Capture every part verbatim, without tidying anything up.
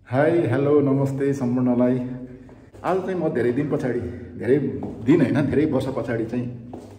Hi hello नमस्ते सम्पूर्णलाई। आज चाहिँ म धेरै दिन पछाडि धेरै दिन हैन धेरै वर्ष पछाडि चाहिँ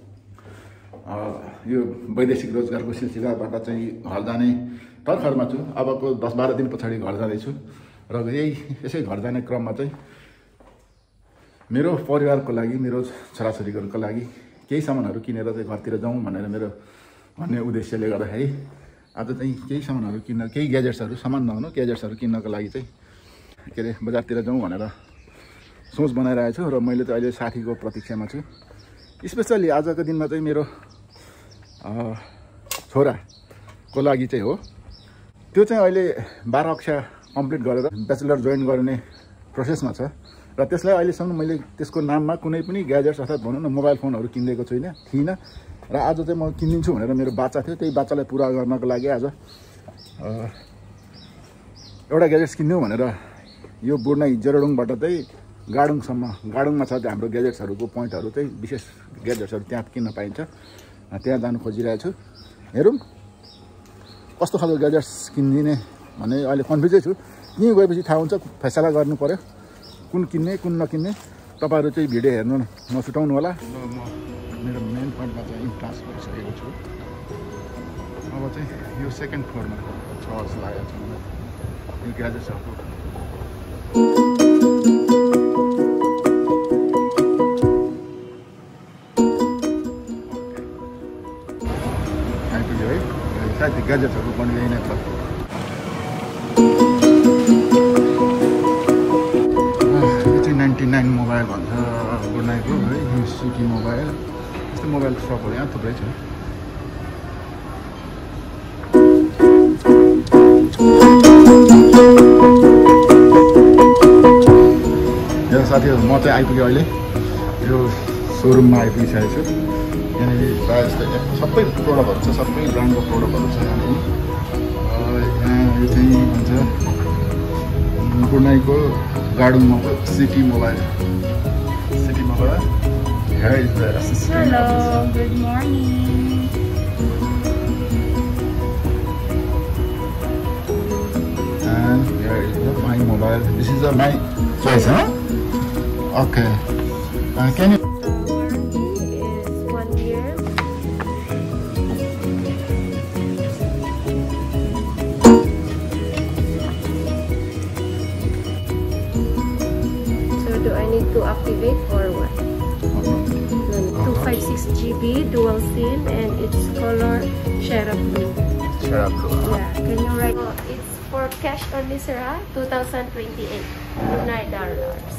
यो वैदेशिक रोजगारको सिलसिलाबाट चाहिँ घर जाने तर्खरमा छु। अबको दस बाह्र दिन पछाडि घर जाँदैछु र यही यसै घर जाने क्रममा चाहिँ मेरो परिवारको लागि मेरो छोराछोरीहरूको लागि केही सामानहरू किनेर चाहिँ घरतिर जाउँ भनेर मेरो भन्ने उद्देश्यले गर्दाखेरि आज चाहिँ केही सामानहरू किन्न केही ग्याजेट्सहरू सामान नहुनु ग्याजेट्सहरू किन्नको लागि चाहिँ के अरे बजारतिर जाउँ भनेर सोच बनाइरहेको छु र मैले चाहिँ अहिले साथीको प्रतीक्षामा छु। स्पेसली आजको दिनमा चाहिँ मेरो छोराको लागि चाहिँ हो। त्यो चाहिँ अहिले बाह्र कक्षा कम्प्लिट गरेर ब्याचलर जोइन गर्ने प्रोसेसमा छ र त्यसलाई अहिलेसम्म मैले त्यसको नाममा कुनै पनि ग्याजेट्स अर्थात् भनौँ न मोबाइल फोनहरू किनिदिएको छुइनँ थिइनँ र आज चाहिँ म किनिदिन्छु भनेर मेरो बाच्चा थियो। त्यही बाच्चालाई पुरा गर्नको लागि आज एउटा ग्याजेट्स किन्यौँ भनेर यो बुर्नाई जेरोडोङबाट चाहिँ गाडुङसम्म गाडुङमा छ हाम्रो ग्याजेट्सहरूको पोइन्टहरू चाहिँ विशेष ग्याजेट्सहरू त्यहाँ किन्न पाइन्छ। त्यहाँ जानु खोजिरहेको छु। हेरौँ कस्तो खालको ग्याजेट्स किनिदिने भन्ने अहिले कन्फ्युजै छु। यहीँ गएपछि थाहा हुन्छ, फैसला गर्नु पऱ्यो कुन किन्ने कुन नकिन्ने। तपाईँहरू चाहिँ भिडियो हेर्नु नछुटाउनु होला। म मेरो मेन पोइन्टमा चाहिँ पास गरिसकेको छु। अब चाहिँ यो सेकेन्ड फ्लोरमा छ जस्तो लागेको छ मलाई यो ग्याजेट्सहरूको। आइपुग्यो है सायद ग्याजेट्सहरू पनि यही नै छ। यो चाहिँ नाइन्टी नाइन मोबाइल भन्छ बुर्नाईको है, यो सिटी मोबाइल। यस्तो मोबाइल सपहरू यहाँ थुप्रै छ। यो साथीहरू म चाहिँ आइपुगेँ अहिले यो सोरुममा आइपुगिसकेको छु। यहाँनिर प्रायः जस्तो सबै प्रोडक्टहरू छ, सबै ब्रान्डको प्रोडक्टहरू छ यहाँ। यहाँ यो चाहिँ भन्छ बुर्नाईको गाडुङमा city mobile city mobile. Here is the assistant. Hello, good morning. And here is the my mobile. This is the my choice, huh? Okay. Uh, can you? The warranty is one year. So do I need to activate or what? two fifty-six G B dual SIM and it's color Shara Blue. Shara Blue. Yeah, can you write? Oh, it's for cash only, sir. two thousand twenty-eight Brunei dollars.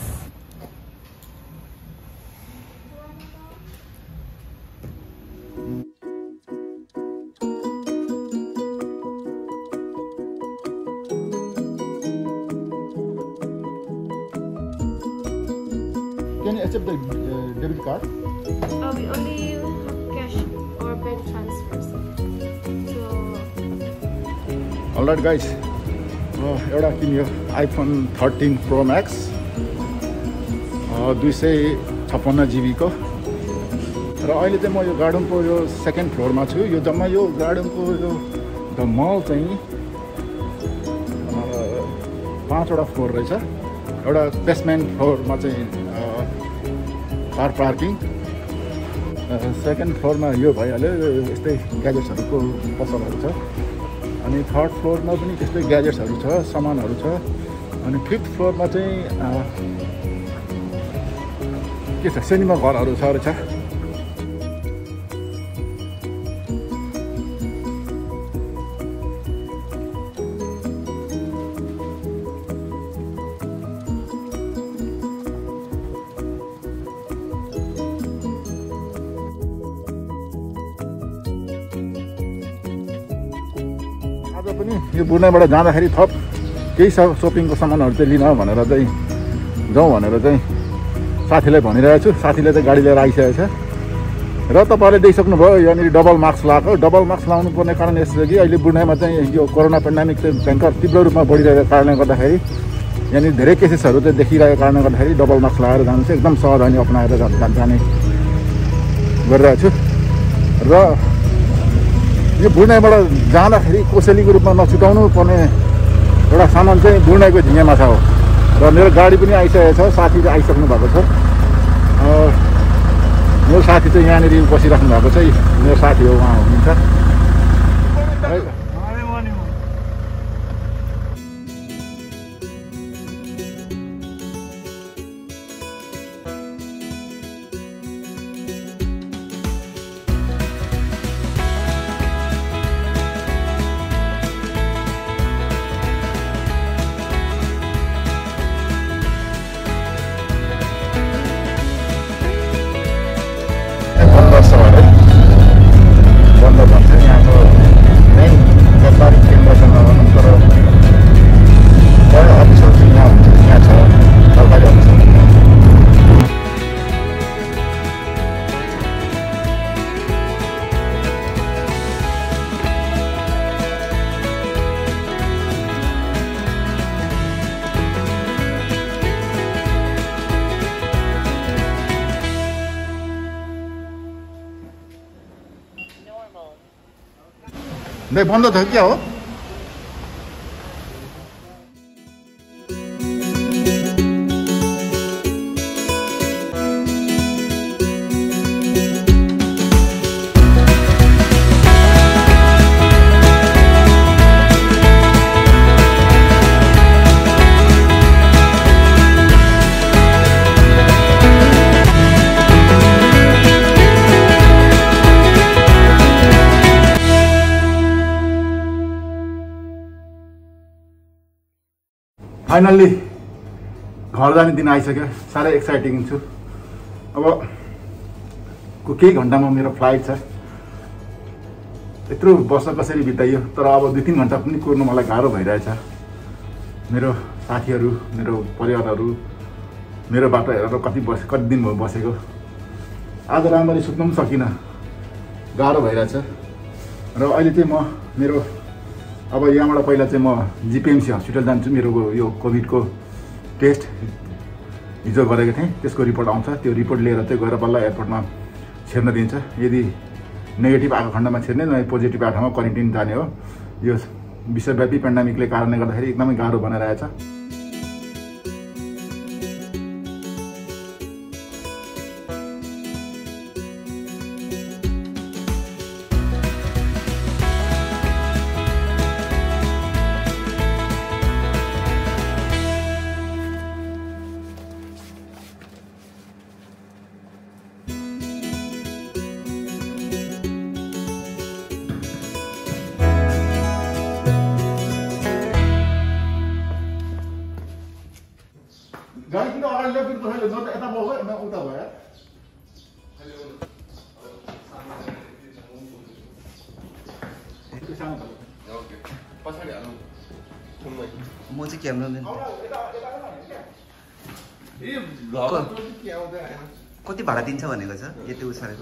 Can you accept the uh, debit card? Oh, we only have cash or bank transfers. So, Alright guys, एउटा किन्यो iPhone thirteen pro Max दुई सय छप्पन्न जिबीको। र अहिले चाहिँ म यो गाडुङको यो सेकेन्ड फ्लोरमा छु। यो जम्मा यो गाडुङको यो द मल चाहिँ पाँचवटा फ्लोर रहेछ। एउटा बेसमेन्ट फ्लोरमा चाहिँ कार पार्किङ, सेकेन्ड फ्लोरमा यो भइहाल्यो यस्तै ग्याजेट्सहरूको पसलहरू छ। अनि थर्ड फ्लोरमा पनि त्यस्तै ग्याजेट्सहरू छ, सामानहरू छ। अनि फिफ्थ फ्लोरमा चाहिँ के छ सिनेमा घरहरू छ रहेछ। पनि यो बुर्नाईबाट जाँदाखेरि थप केही सोपिङको सामानहरू चाहिँ लिन भनेर चाहिँ जाउँ भनेर चाहिँ साथीलाई भनिरहेको छु। साथीले चाहिँ गाडी लिएर आइसकेको छ र तपाईँहरूले देखिसक्नुभयो यहाँनिर डबल मास्क लगाएको। डबल मास्क लगाउनु पर्ने कारण यस्तो कि अहिले बुर्नाईमा चाहिँ यो कोरोना पेन्डेमिक चाहिँ भयङ्कर तीव्र रूपमा बढिरहेको कारणले गर्दाखेरि यहाँनिर धेरै केसेसहरू चाहिँ देखिरहेको कारणले गर्दाखेरि डबल मास्क लगाएर जानु चाहिँ एकदम सावधानी अपनाएर जाने गरिरहेको छु। र यो बुर्नाईबाट जाँदाखेरि कोसेलीको रूपमा नछुटाउनु पर्ने एउटा सामान चाहिँ ब्रुनाईको झिङ्गे माछा हो र मेरो गाडी पनि आइसकेको छ, साथी चाहिँ आइसक्नु भएको छ। मेरो साथी चाहिँ यहाँनिर बसिराख्नु भएको छ, मेरो साथी हो, उहाँ हुनुहुन्छ। नहीं बंद था क्या हो? फाइनल्ली घर जाने दिन आइसक्यो, साह्रै एक्साइटिङ छु। अब को केही घन्टामा मेरो फ्लाइट छ। यत्रो वर्ष कसरी बिताइयो, तर अब दुई तिन घन्टा पनि कुर्नु मलाई गाह्रो भइरहेछ। मेरो साथीहरू, मेरो परिवारहरू मेरो बाटो हेरेर कति बस कति दिन भयो बसेको। आज राम्ररी सुत्नु पनि सकिनँ, गाह्रो भइरहेछ। र अहिले चाहिँ म मेरो अब यहाँबाट पहिला चाहिँ म जिपिएमसी हस्पिटल जान्छु। मेरो यो कोभिडको टेस्ट हिजो गरेको थिएँ, त्यसको रिपोर्ट आउँछ। त्यो रिपोर्ट लिएर चाहिँ गएर बल्ल एयरपोर्टमा छिर्न दिन्छ। यदि नेगेटिभ आएको खण्डमा छिर्ने, नभए पोजिटिभ आएको ठाउँमा क्वारेन्टाइन जाने हो। यो विश्वव्यापी पेन्डेमिकले कारणले गर्दाखेरि एकदमै गाह्रो बनाइरहेछ। गाडी किन अगाडि ल्यायो फेरि तपाईँले? न त यता बस्यो न उता भयो। पछाडि हाल्नु म चाहिँ क्यामेरा कति भाडा दिन्छ भनेको छ यति उसारेको?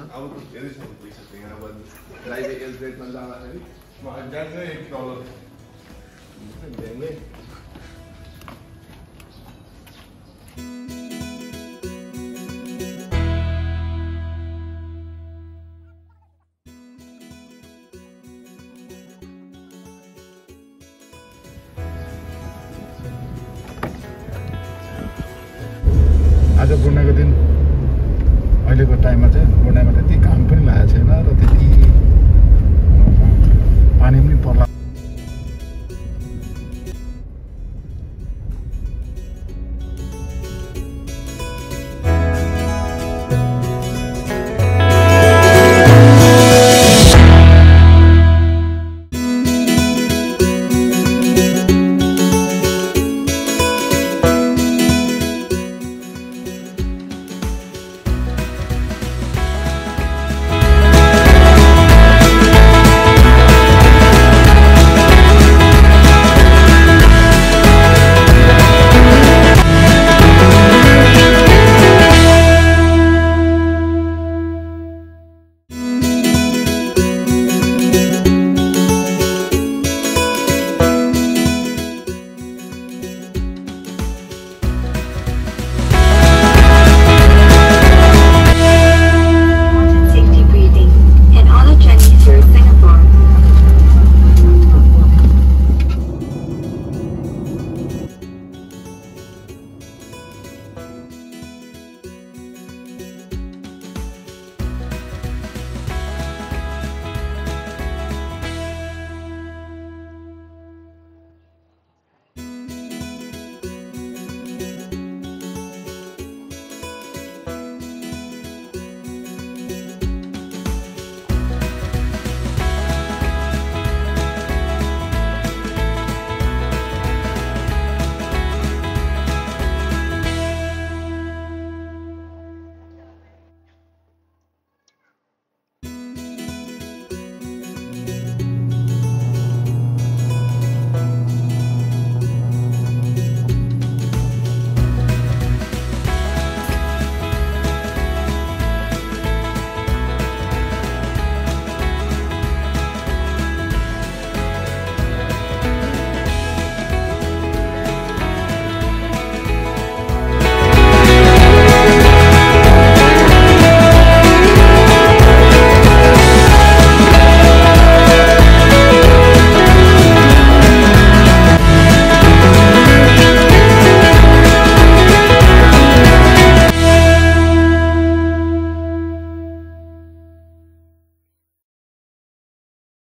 आज ब्रुनाईको दिन, अहिलेको टाइममा चाहिँ ब्रुनाईमा त्यति काम पनि लागेको छैन र त्यति पानी पनि पर्ला